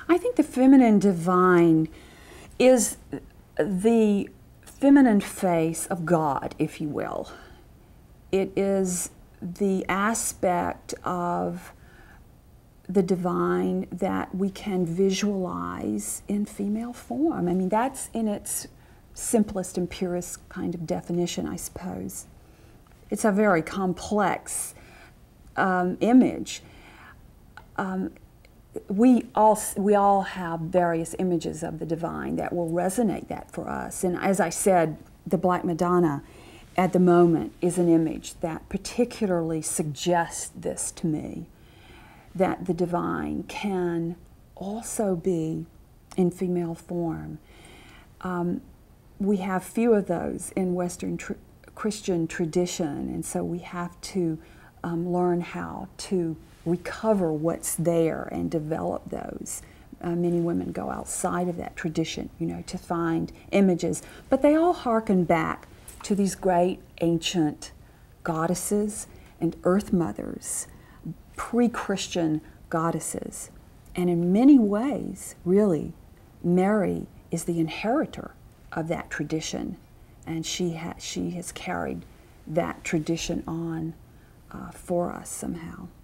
I think the feminine divine is the feminine face of God, if you will. It is the aspect of the divine that we can visualize in female form. I mean, that's in its simplest and purest kind of definition, I suppose. It's a very complex image. We all have various images of the divine that will resonate that for us. And as I said, the Black Madonna at the moment is an image that particularly suggests this to me, that the divine can also be in female form. We have few of those in Western Christian tradition, and so we have to learn how to recover what's there and develop those. Many women go outside of that tradition, you know, to find images, but they all hearken back to these great ancient goddesses and earth mothers, pre-Christian goddesses. And in many ways, really, Mary is the inheritor of that tradition, and she has carried that tradition on for us somehow.